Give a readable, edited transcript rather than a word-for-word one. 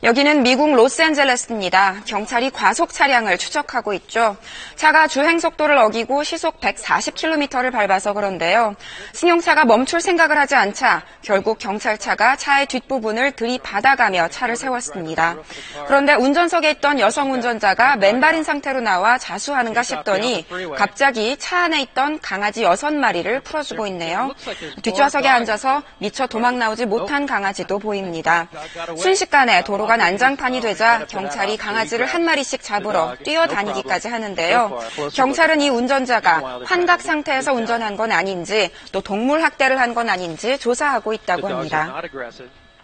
여기는 미국 로스앤젤레스입니다. 경찰이 과속 차량을 추적하고 있죠. 차가 주행속도를 어기고 시속 140km를 밟아서 그런데요. 승용차가 멈출 생각을 하지 않자 결국 경찰차가 차의 뒷부분을 들이받아가며 차를 세웠습니다. 그런데 운전석에 있던 여성 운전자가 맨발인 상태로 나와 자수하는가 싶더니 갑자기 차 안에 있던 강아지 6마리를 풀어주고 있네요. 뒷좌석에 앉아서 미처 도망 나오지 못한 강아지도 보입니다. 순식간에 도로가 난장판이 되자 경찰이 강아지를 한 마리씩 잡으러 뛰어다니기까지 하는데요. 경찰은 이 운전자가 환각 상태에서 운전한 건 아닌지 또 동물 학대를 한 건 아닌지 조사하고 있다고 합니다.